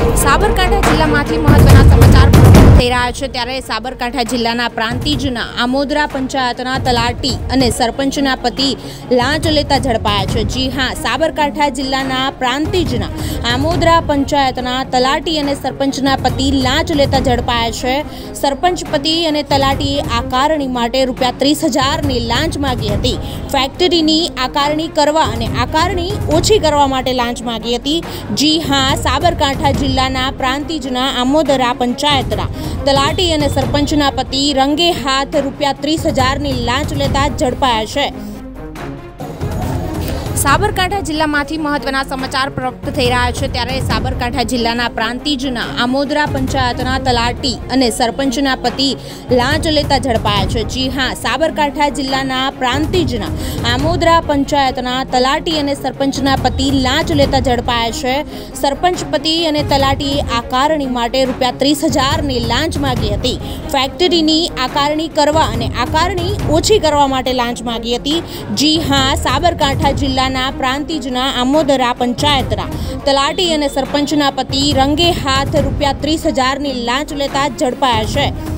સાબરકાંઠા જિલ્લામાંથી મહત્વના સમાચાર થઈ રહ્યા છે ત્યારે સાબરકાંઠા જિલ્લાના પ્રાંતિજના આમોદરા પંચાયતના તલાટી અને સરપંચના પતિ લાંચ લેતા ઝડપાયા છે। જી હા, સાબરકાંઠા જિલ્લાના પ્રાંતિજના આમોદરા પંચાયતના તલાટી અને સરપંચના પતિ લાંચ લેતા ઝડપાયા છે। સરપંચ પતિ અને તલાટીએ આકારણી માટે ₹30,000ની લાંચ માંગી હતી। ફેક્ટરીની આકારણી કરવા અને આકારણી ઓછી કરવા માટે લાંચ માંગી હતી। જી હા, સાબરકાંઠા જિલ્લાના પ્રાંતિજના આમોદરા પંચાયતના તલાટી અને સરપંચના પતિ રંગે હાથ ₹30,000ની લાંચ લેતા ઝડપાયા છે। સાબરકાંઠા જિલ્લામાંથી મહત્વના સમાચાર પ્રાપ્ત થઈ રહ્યા છે ત્યારે સાબરકાંઠા જિલ્લાના પ્રાંતિજના આમોદરા પંચાયતના તલાટી અને સરપંચના પતિ લાંચ લેતા ઝડપાયા છે। જી હા, સાબરકાંઠા જિલ્લાના પ્રાંતિજના આમોદરા પંચાયતના તલાટી અને સરપંચના પતિ લાંચ લેતા ઝડપાયા છે। સરપંચ પતિ અને તલાટીએ આકારણી માટે ₹30,000ની લાંચ માંગી હતી। ફેક્ટરીની આકારણી કરવા અને આકારણી ઓછી કરવા માટે લાંચ માંગી હતી। જી હા, સાબરકાંઠા જિલ્લાના પ્રાંતિજના આમોદરા પંચાયતના તલાટી અને સરપંચના પતિ રંગે હાથ ₹30,000ની લાંચ લેતા ઝડપાયા છે।